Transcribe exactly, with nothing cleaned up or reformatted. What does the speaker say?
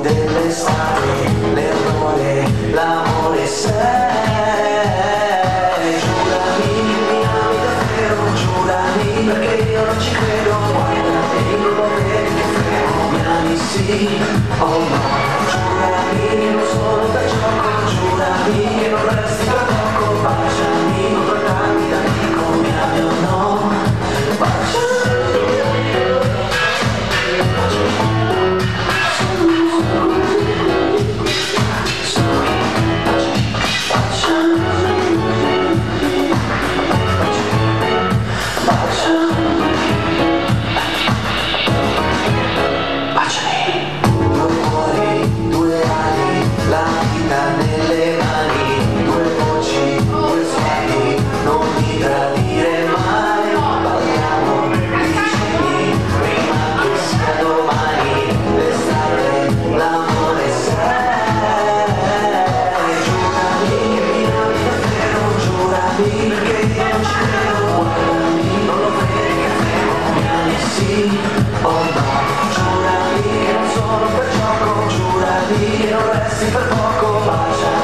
dell'estate, l'errore, l'amore sei. Giurami, mi ami davvero, giurami, perché io non ci credo. Guardami, non lo vedi che frego, mi ami sì o no. Giurami, non sono da gioco, giurami che non resti per poco. Baciami, non trattarmi da amico, mi ami o no. Baciami. Nelle mani, due voci, due sguardi, non mi tradire mai. Balliamo vicini, prima che sia domani. L'estate, l'amore sei. Giurami, mi ami davvero, giurami, perché io non ci credo. Guardami, non lo vedi che frego, mi ami sì o no. Giurami che non sono per gioco, giurami che non resti per poco. Baciami.